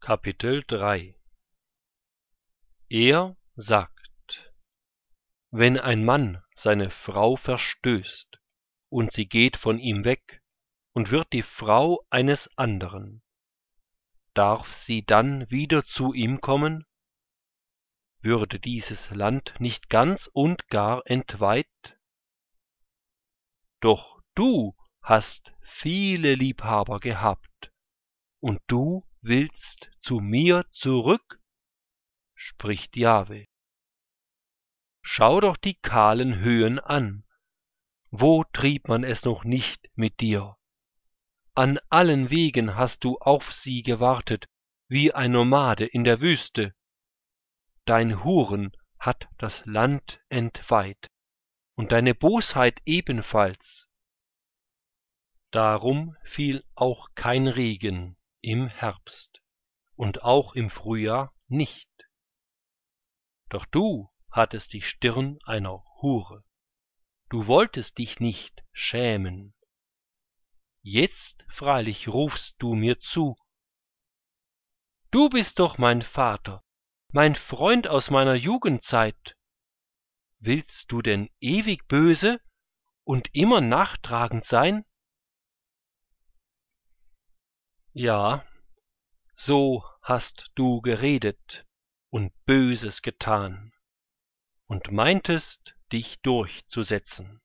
Kapitel 3 Er sagt: Wenn ein Mann seine Frau verstößt, und sie geht von ihm weg und wird die Frau eines anderen, darf sie dann wieder zu ihm kommen? Würde dieses Land nicht ganz und gar entweiht? Doch du hast viele Liebhaber gehabt, und du willst zu mir zurück, spricht Jahwe. Schau doch die kahlen Höhen an, wo trieb man es noch nicht mit dir? An allen Wegen hast du auf sie gewartet, wie ein Nomade in der Wüste. Dein Huren hat das Land entweiht, und deine Bosheit ebenfalls. Darum fiel auch kein Regen im Herbst und auch im Frühjahr nicht. Doch du hattest die Stirn einer Hure, du wolltest dich nicht schämen. Jetzt freilich rufst du mir zu: Du bist doch mein Vater, mein Freund aus meiner Jugendzeit. Willst du denn ewig böse und immer nachtragend sein? Ja, so hast du geredet und Böses getan und meintest, dich durchzusetzen.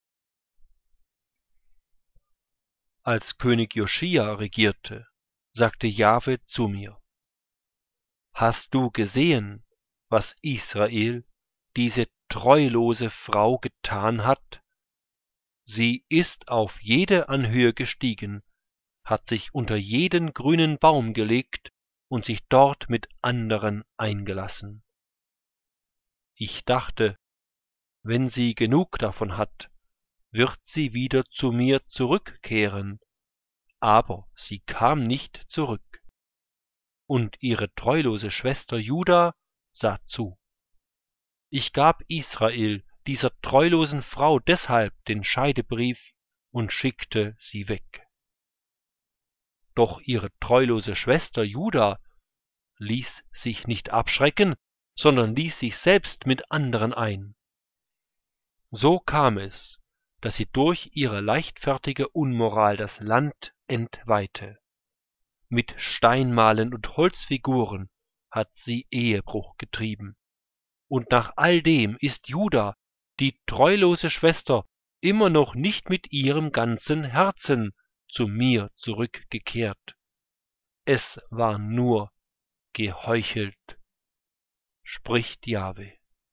Als König Joschia regierte, sagte Jahwe zu mir: Hast du gesehen, was Israel, diese treulose Frau, getan hat? Sie ist auf jede Anhöhe gestiegen, hat sich unter jeden grünen Baum gelegt und sich dort mit anderen eingelassen. Ich dachte, wenn sie genug davon hat, wird sie wieder zu mir zurückkehren, aber sie kam nicht zurück. Und ihre treulose Schwester Juda sah zu. Ich gab Israel, dieser treulosen Frau, deshalb den Scheidebrief und schickte sie weg. Doch ihre treulose Schwester Juda ließ sich nicht abschrecken, sondern ließ sich selbst mit anderen ein. So kam es, dass sie durch ihre leichtfertige Unmoral das Land entweihte. Mit Steinmalen und Holzfiguren hat sie Ehebruch getrieben. Und nach all dem ist Juda, die treulose Schwester, immer noch nicht mit ihrem ganzen Herzen zu mir zurückgekehrt. Es war nur geheuchelt, spricht Jahwe.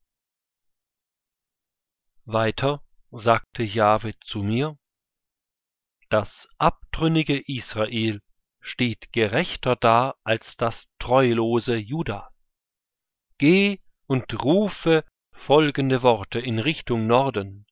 Weiter sagte Jahwe zu mir: Das abtrünnige Israel steht gerechter da als das treulose Juda. Geh und rufe folgende Worte in Richtung Norden: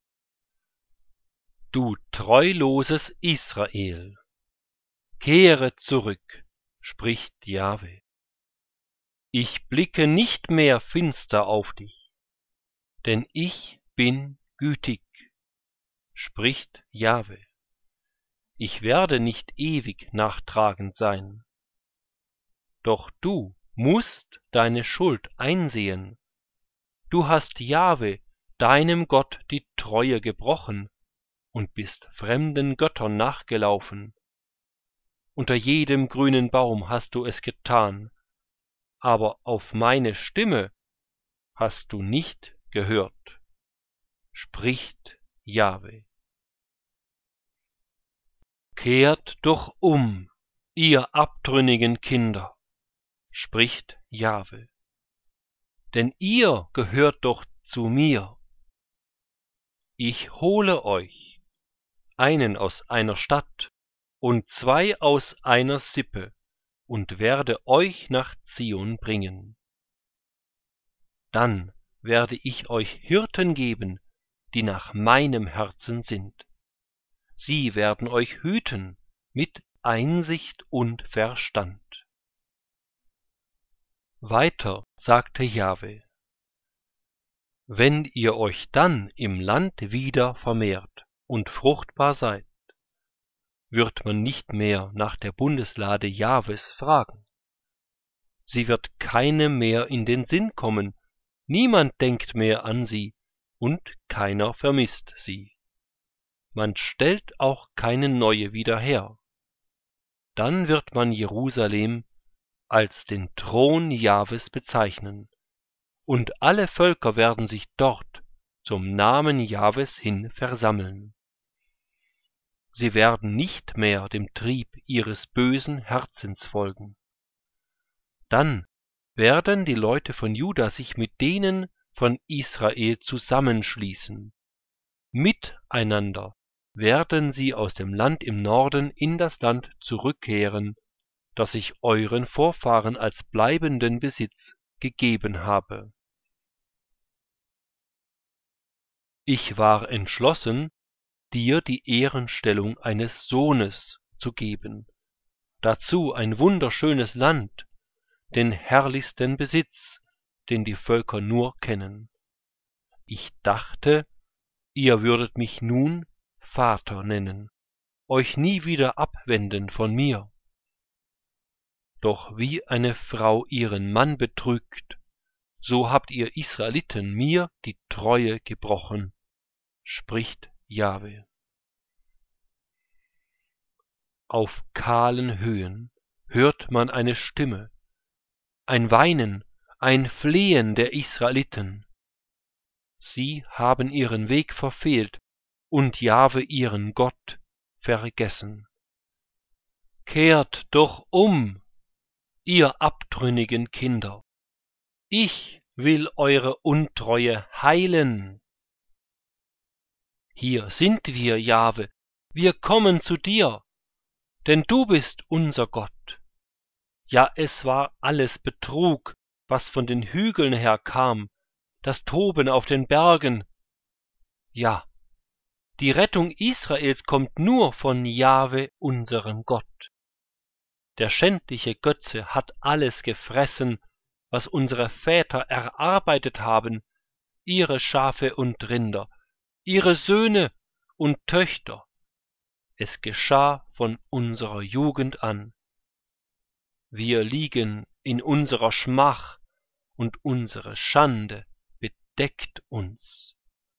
Du treuloses Israel, kehre zurück, spricht Jahwe. Ich blicke nicht mehr finster auf dich, denn ich bin gütig, spricht Jahwe. Ich werde nicht ewig nachtragend sein. Doch du musst deine Schuld einsehen. Du hast Jahwe, deinem Gott, die Treue gebrochen und bist fremden Göttern nachgelaufen. Unter jedem grünen Baum hast du es getan, aber auf meine Stimme hast du nicht gehört, spricht Jahwe. Kehrt doch um, ihr abtrünnigen Kinder, spricht Jahwe, denn ihr gehört doch zu mir. Ich hole euch, einen aus einer Stadt und zwei aus einer Sippe, und werde euch nach Zion bringen. Dann werde ich euch Hirten geben, die nach meinem Herzen sind. Sie werden euch hüten mit Einsicht und Verstand. Weiter sagte Jahwe: Wenn ihr euch dann im Land wieder vermehrt und fruchtbar seid, wird man nicht mehr nach der Bundeslade Jahwes fragen. sie wird keine mehr in den Sinn kommen, niemand denkt mehr an sie, und keiner vermisst sie. Man stellt auch keine neue wieder her. Dann wird man Jerusalem als den Thron Jahves bezeichnen, und alle Völker werden sich dort zum Namen Jahves hin versammeln. Sie werden nicht mehr dem Trieb ihres bösen Herzens folgen. Dann werden die Leute von Juda sich mit denen von Israel zusammenschließen. Miteinander werden sie aus dem Land im Norden in das Land zurückkehren, das ich euren Vorfahren als bleibenden Besitz gegeben habe. Ich war entschlossen, dir die Ehrenstellung eines Sohnes zu geben, dazu ein wunderschönes Land, den herrlichsten Besitz, den die Völker nur kennen. Ich dachte, ihr würdet mich nun Vater nennen, euch nie wieder abwenden von mir. Doch wie eine Frau ihren Mann betrügt, so habt ihr Israeliten mir die Treue gebrochen, spricht Jahwe. Auf kahlen Höhen hört man eine Stimme, ein Weinen, ein Flehen der Israeliten. Sie haben ihren Weg verfehlt und Jahwe ihren Gott vergessen. Kehrt doch um, ihr abtrünnigen Kinder. Ich will eure Untreue heilen. Hier sind wir, Jahwe, wir kommen zu dir, denn du bist unser Gott. Ja, es war alles Betrug, was von den Hügeln her kam, das Toben auf den Bergen. Ja, die Rettung Israels kommt nur von Jahwe, unserem Gott. Der schändliche Götze hat alles gefressen, was unsere Väter erarbeitet haben, ihre Schafe und Rinder, ihre Söhne und Töchter. Es geschah von unserer Jugend an. Wir liegen in unserer Schmach, und unsere Schande bedeckt uns.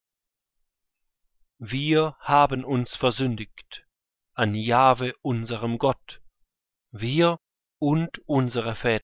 Wir haben uns versündigt an Jahwe, unserem Gott, wir und unsere Väter.